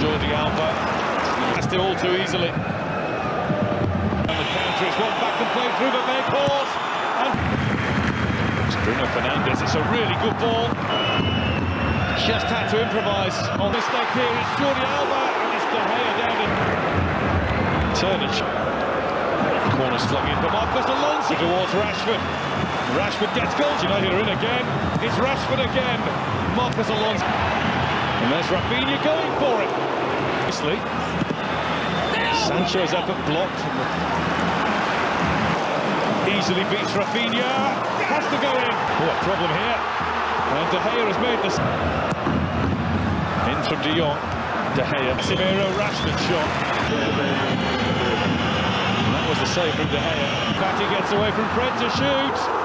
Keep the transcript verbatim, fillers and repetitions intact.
Jordi Alba. Passed it all too easily. And the counter is one back and played through the make horse. And it's Bruno Fernandes. It's a really good ball. Just had to improvise on this step here. It's Jordi Alba and it's De Gea down in Turnage. Corner's flung in for Marcos Alonso towards Rashford. Rashford gets goals. United are in again. It's Rashford again. Marcos Alonso. And there's Rafinha going for it. Obviously, Sancho's effort blocked. Easily beats Rafinha. Has to go in. Oh, a problem here. And De Gea has made this. In from De Jong. De Gea. Casemiro, Rashford shot. And that was the save from De Gea. Fatty gets away from Fred to shoot.